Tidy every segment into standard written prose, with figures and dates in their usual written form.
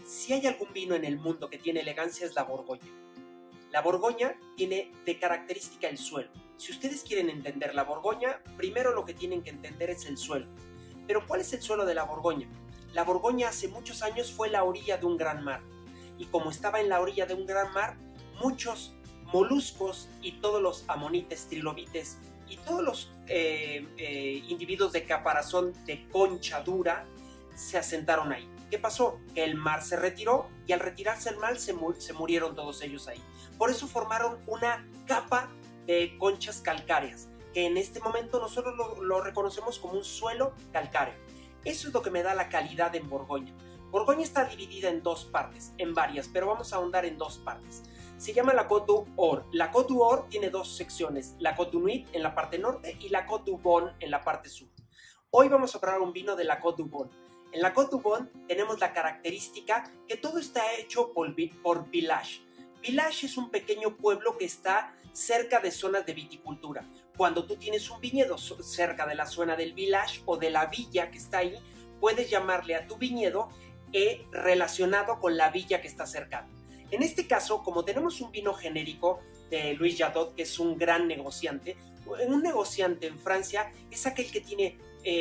Si hay algún vino en el mundo que tiene elegancia es la Borgoña. La Borgoña tiene de característica el suelo. Si ustedes quieren entender la Borgoña, primero lo que tienen que entender es el suelo. Pero ¿cuál es el suelo de la Borgoña? La Borgoña hace muchos años fue la orilla de un gran mar. Y como estaba en la orilla de un gran mar, muchos moluscos y todos los amonites, trilobites y todos los individuos de caparazón de concha dura se asentaron ahí. ¿Qué pasó? Que el mar se retiró y al retirarse el mar se murieron todos ellos ahí. Por eso formaron una capa de conchas calcáreas, que en este momento nosotros lo reconocemos como un suelo calcáreo. Eso es lo que me da la calidad en Borgoña. Borgoña está dividida en dos partes, en varias, pero vamos a ahondar en dos partes. Se llama la Côte d'Or. La Côte d'Or tiene dos secciones, la Côte du Nuit en la parte norte y la Côte du Bon en la parte sur. Hoy vamos a probar un vino de la Côte du Bon. En la Côte du Bon tenemos la característica que todo está hecho por village. Village es un pequeño pueblo que está cerca de zonas de viticultura. Cuando tú tienes un viñedo cerca de la zona del village o de la villa que está ahí, puedes llamarle a tu viñedo relacionado con la villa que está cercana. En este caso, como tenemos un vino genérico de Louis Jadot, que es un gran negociante, un negociante en Francia es aquel que tiene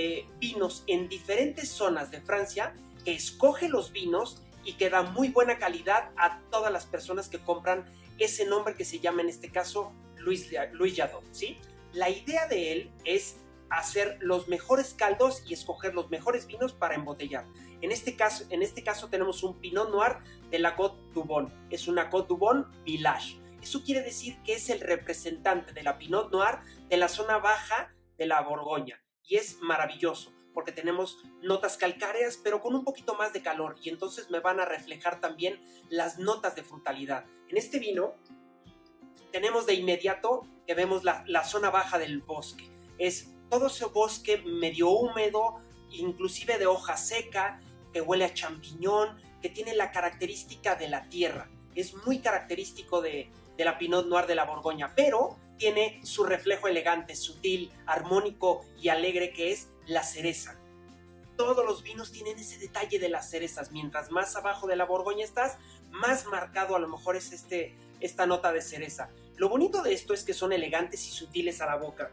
vinos en diferentes zonas de Francia, que escoge los vinos y que da muy buena calidad a todas las personas que compran ese nombre que se llama en este caso Louis Jadot, ¿sí? La idea de él es hacer los mejores caldos y escoger los mejores vinos para embotellar. En este caso tenemos un Pinot Noir de la Côte du Bon. Es una Côte du Bon Village. Eso quiere decir que es el representante de la Pinot Noir de la zona baja de la Borgoña. Y es maravilloso porque tenemos notas calcáreas pero con un poquito más de calor y entonces me van a reflejar también las notas de frutalidad. En este vino tenemos de inmediato que vemos la zona baja del bosque. Es todo ese bosque medio húmedo, inclusive de hoja seca, que huele a champiñón, que tiene la característica de la tierra. Es muy característico de la Pinot Noir de la Borgoña, pero tiene su reflejo elegante, sutil, armónico y alegre que es la cereza. Todos los vinos tienen ese detalle de las cerezas. Mientras más abajo de la Borgoña estás, más marcado a lo mejor es esta nota de cereza. Lo bonito de esto es que son elegantes y sutiles a la boca.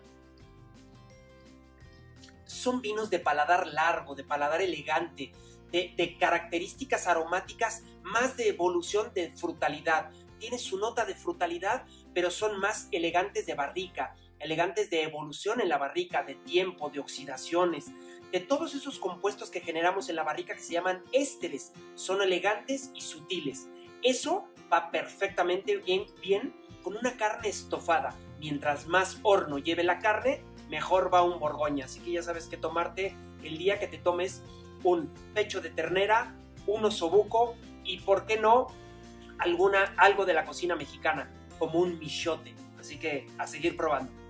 Son vinos de paladar largo, de paladar elegante, de características aromáticas, más de evolución de frutalidad. Tiene su nota de frutalidad, pero son más elegantes de barrica, elegantes de evolución en la barrica, de tiempo, de oxidaciones, de todos esos compuestos que generamos en la barrica que se llaman ésteres. Son elegantes y sutiles. Eso va perfectamente bien con una carne estofada. Mientras más horno lleve la carne, mejor va un Borgoña. Así que ya sabes que tomarte el día que te tomes un pecho de ternera, un osobuco y, ¿por qué no?, algo de la cocina mexicana, como un michote. Así que a seguir probando.